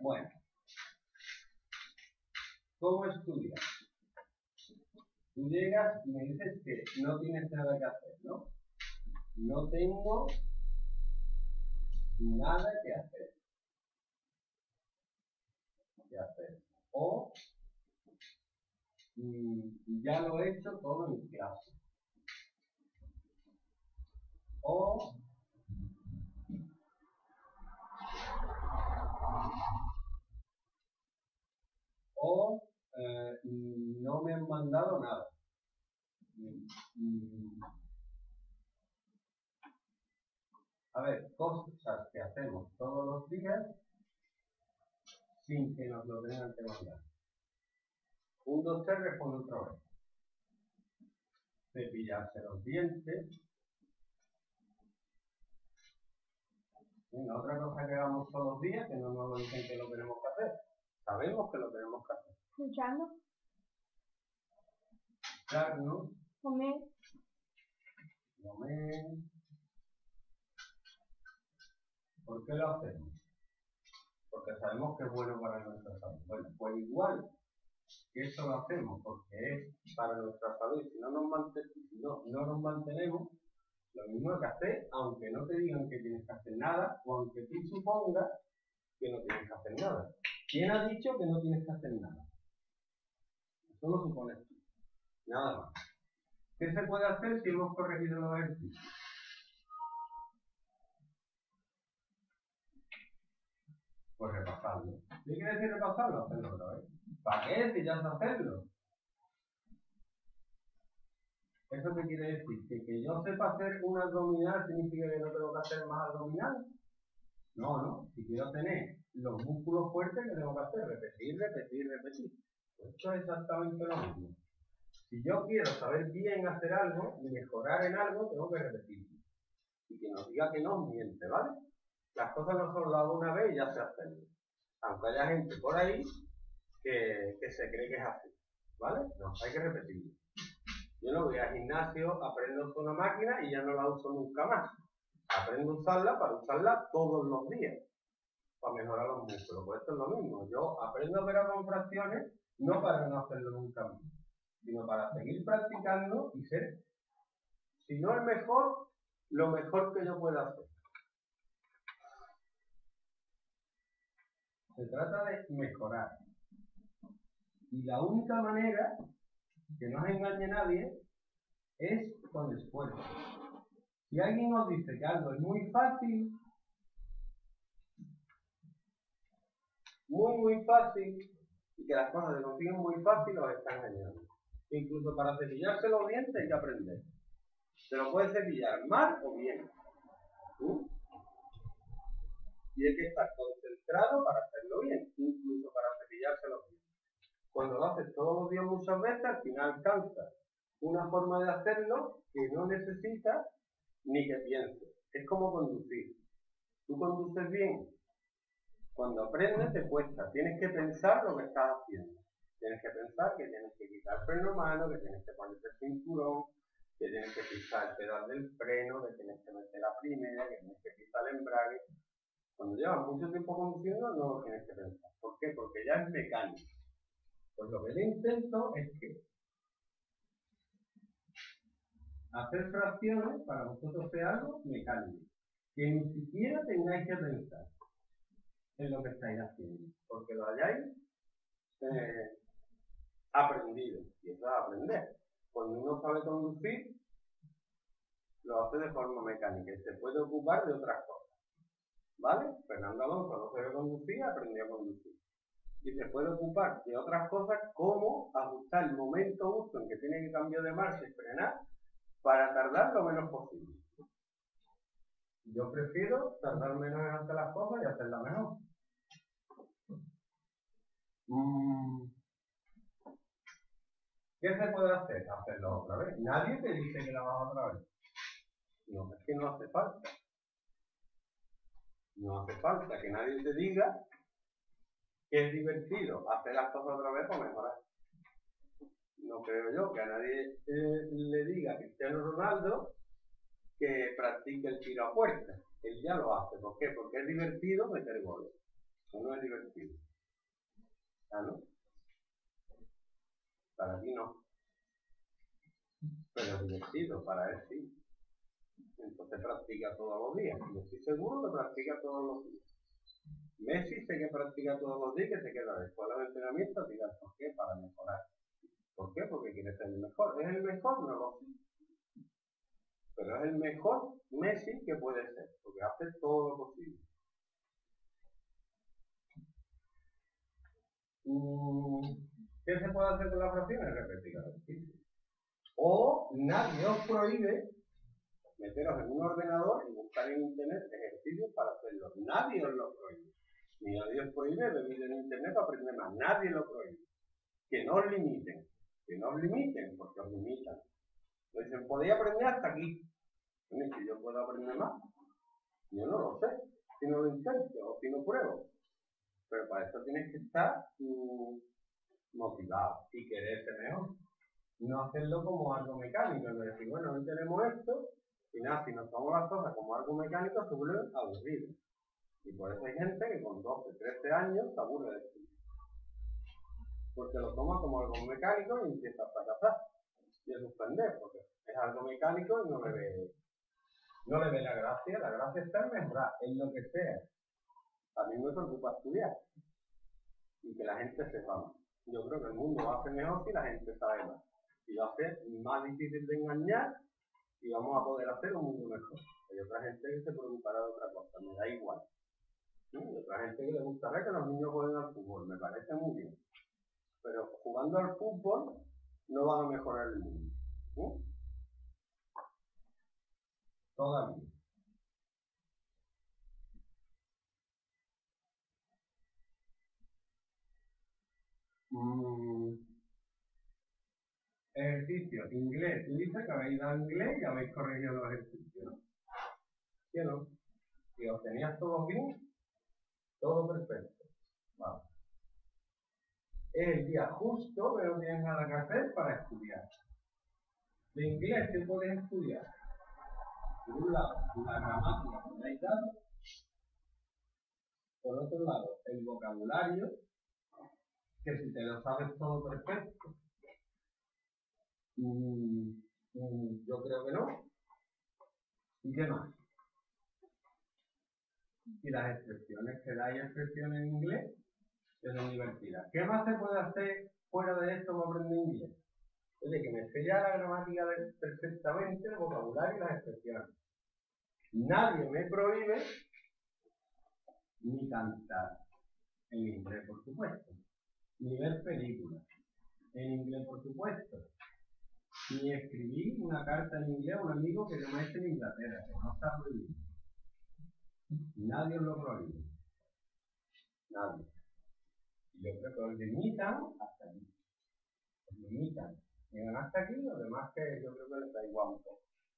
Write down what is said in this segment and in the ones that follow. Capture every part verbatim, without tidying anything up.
Bueno, ¿cómo estudias? Tú llegas y me dices que no tienes nada que hacer, ¿no? No tengo nada que hacer. Que hacer. O mm, ya lo he hecho todo en clase. O o eh, no me han mandado nada. A ver, cosas que hacemos todos los días sin que nos lo tengan que mandar. Un, dos, tres, responde otra vez. Cepillarse los dientes. Venga, otra cosa que hagamos todos los días que no nos lo dicen que lo tenemos que hacer. Sabemos que lo tenemos que hacer. Escuchando. Escucharnos. Comer. Comer. ¿Por qué lo hacemos? Porque sabemos que es bueno para nuestra salud. Bueno, pues igual que eso lo hacemos porque es para nuestra salud. Si no nos, manten no, no nos mantenemos, lo mismo hay que hacer, aunque no te digan que tienes que hacer nada, o aunque tú supongas que no tienes que hacer nada. ¿Quién ha dicho que no tienes que hacer nada? Eso lo supones tú. Nada más. ¿Qué se puede hacer si hemos corregido los ejercicios? Pues repasarlo. ¿Qué quiere decir repasarlo? Hacerlo otra vez. ¿Para qué? Si ya sé hacerlo. ¿Eso qué quiere decir? ¿Que, que yo sepa hacer un abdominal significa que no tengo que hacer más abdominal? No, no. Si quiero tener los músculos fuertes, ¿qué tengo que hacer? Repetir, repetir, repetir. Pues esto es exactamente lo mismo. Si yo quiero saber bien hacer algo y mejorar en algo, tengo que repetirlo. Y que nos diga que no, miente, ¿vale? Las cosas no solo lo hago una vez y ya sé hacerlo. Aunque haya gente por ahí que, que se cree que es así, ¿vale? No, hay que repetirlo. Yo no voy al gimnasio, aprendo a usar una máquina y ya no la uso nunca más. Aprendo a usarla para usarla todos los días, para mejorar los músculos. Pues esto es lo mismo. Yo aprendo a operar con fracciones no para no hacerlo nunca más, sino para seguir practicando y ser, si no el mejor, lo mejor que yo pueda hacer. Se trata de mejorar. Y la única manera que no os engañe nadie es con esfuerzo. Si alguien nos dice que algo es muy fácil, muy muy fácil, y que las cosas se consiguen muy fácil, os está engañando. Incluso para cepillarse los dientes hay que aprender. Se lo puede cepillar mal o bien. ¿Sí? Y hay que estar concentrado para hacerlo bien, incluso para cepillarse los dientes. Cuando lo haces todos los días muchas veces, al final alcanzas una forma de hacerlo que no necesitas ni que pienses. Es como conducir. Tú conduces bien. Cuando aprendes te cuesta. Tienes que pensar lo que estás haciendo. Tienes que pensar que tienes que quitar el freno a mano, que tienes que ponerte el cinturón, que tienes que pisar el pedal del freno, que tienes que meter la primera, que tienes que pisar el embrague. Cuando llevas mucho tiempo conduciendo no lo tienes que pensar. ¿Por qué? Porque ya es mecánico. Pues lo que yo intento es que hacer fracciones para vosotros sea algo mecánico. Que ni siquiera tengáis que pensar en lo que estáis haciendo. Porque lo hayáis eh, aprendido. Y eso es aprender. Cuando uno sabe conducir, lo hace de forma mecánica y se puede ocupar de otras cosas. ¿Vale? Fernando Alonso no sabe conducir, aprendió a conducir. Y se puede ocupar de otras cosas como ajustar el momento justo en que tiene que cambiar de marcha y frenar para tardar lo menos posible. Yo prefiero tardar menos en hacer las cosas y hacerlas mejor. Mm. ¿Qué se puede hacer? Hacerlo otra vez. Nadie te dice que la vas otra vez. No, es que no hace falta. No hace falta que nadie te diga que es divertido hacer las cosas otra vez para mejorar. No creo yo que a nadie eh, le diga a Cristiano Ronaldo que practique el tiro a puerta. Él ya lo hace. ¿Por qué? Porque es divertido meter goles. Uno es divertido. ¿Ah, no? Para ti no. Pero es divertido, para él sí. Entonces practica todos los días. Yo estoy seguro que practica todos los días. Messi sé que practica todos los días, que se queda después del entrenamiento a tirar. ¿Por qué? Para mejorar. ¿Por qué? Porque quiere ser el mejor. ¿Es el mejor? No lo sé. Pero es el mejor Messi que puede ser, porque hace todo lo posible. ¿Qué se puede hacer con las fracciones? Repetir ejercicio. O nadie os prohíbe meteros en un ordenador y buscar en internet ejercicios para hacerlo. Nadie os lo prohíbe. Ni nadie os prohíbe venir en internet para aprender más. Nadie lo prohíbe. Que no os limiten. Que no os limiten, porque os limitan. Dicen, podéis aprender hasta aquí. Bueno, si yo puedo aprender más, yo no lo sé. Si no lo intento o si no pruebo. Pero para eso tienes que estar mmm, motivado y quererte mejor. No hacerlo como algo mecánico, no decir, bueno, hoy tenemos esto, y nada, si nos tomamos las cosas como algo mecánico, se vuelve aburrido. Y por eso hay gente que con doce, trece años se aburre de esto. Porque lo toma como algo mecánico y empieza a fracasar. Y a suspender, porque es algo mecánico y no le ve, no le ve la gracia. La gracia está en mejorar, en lo que sea. A mí me preocupa estudiar y que la gente sepa más. Yo creo que el mundo va a ser mejor si la gente sabe más. Y va a ser más difícil de engañar y vamos a poder hacer un mundo mejor. Hay otra gente que se preocupará de otra cosa, me da igual. ¿Sí? Hay otra gente que le gustará que los niños jueguen al fútbol, me parece muy bien. Pero jugando al fútbol no van a mejorar el mundo. ¿Sí? Todavía. Mm. Ejercicio, inglés. Tú dices que habéis dado inglés y habéis corregido los ejercicios, ¿no? ¿Sí o no? Si os tenías todos bien, todo perfecto. Vale. Es el día justo, pero no tienes nada que hacer para estudiar. De inglés, ¿qué puedes estudiar? Por un lado, la gramática que habéis dado. Por otro lado, el vocabulario, que si te lo sabes todo perfecto, mm, mm, yo creo que no. ¿Y qué más? Y las expresiones, que dais expresiones en inglés, es muy divertida. ¿Qué más se puede hacer fuera de esto para aprender inglés? Oye, que me sé ya la gramática perfectamente, el vocabulario y las expresiones. Nadie me prohíbe ni cantar en inglés, por supuesto, ni ver películas en inglés, por supuesto, ni escribir una carta en inglés a un amigo que yo me esté en Inglaterra, que no está prohibido. Nadie os lo prohíbe. Nadie. Yo creo que os limitan hasta aquí. Os limitan. Llegan hasta aquí, lo demás que yo creo que les da igual un poco.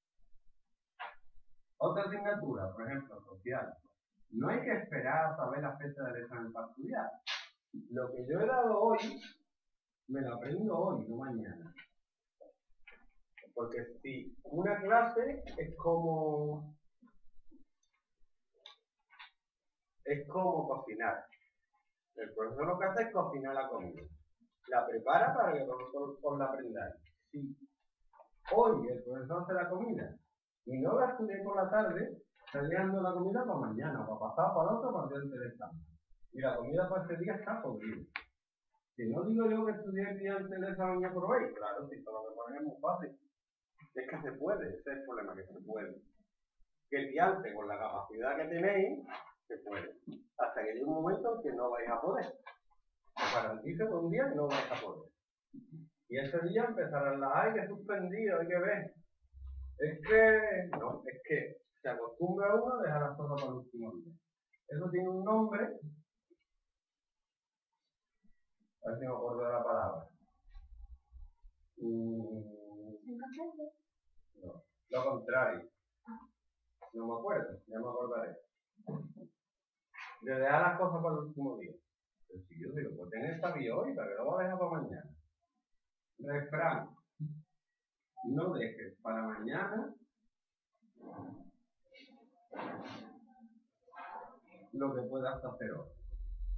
Otra asignatura, por ejemplo, social. No hay que esperar a saber la fecha del examen para estudiar. Lo que yo he dado hoy, me lo aprendo hoy, no mañana. Porque si una clase es como es como cocinar. El profesor lo que hace es cocinar la comida. La prepara para que vosotros os la aprendáis. Si hoy el profesor hace la comida y no la estudié por la tarde, está dejando la comida para mañana, para pasar, para el otro, para el día del examen. Y la comida para ese día está podrida. Si no digo yo que estudié el día antes del examen y aprobéis, claro, si todo lo que ponen es muy fácil. Es que se puede, ese es el problema, que se puede. Que el día antes, con la capacidad que tenéis, se puede. Hasta que llegue un momento en que no vais a poder. Os garantizo que un día no vais a poder. Y ese día empezarán las, ay, que suspendido, hay que ver. Es que, no, es que se acostumbra uno a dejar las cosas para el último día. Eso tiene un nombre. A ver si me acuerdo de la palabra. Mm, no, lo contrario. No me acuerdo, ya me acordaré. De dejar las cosas para el último día. Pero si yo digo, pues tenés sabio hoy, ¿para que lo voy a dejar para mañana? Refrán. No dejes para mañana lo que puedas hacer hoy.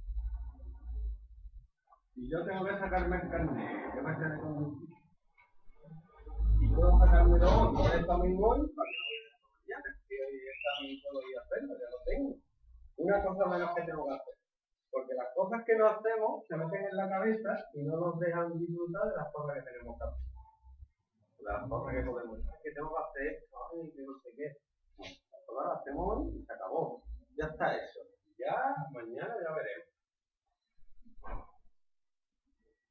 Si yo tengo que sacarme el carnet, yo me sé de conducir. Y puedo sacarme dos, no es también hoy, para que no vaya mañana, que hoy también puedo ir a hacerlo, ya lo tengo. Una cosa menos que tengo que hacer. Porque las cosas que no hacemos se meten en la cabeza y no nos dejan disfrutar de las cosas que tenemos que hacer. Las cosas que podemos hacer, que tengo que hacer, ay, que no sé qué. No, las cosas las hacemos hoy y se acabó. Ya está eso. Ya, mañana ya veremos.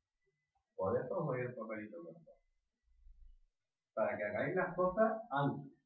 Por eso voy el papelito. Para que hagáis las cosas antes.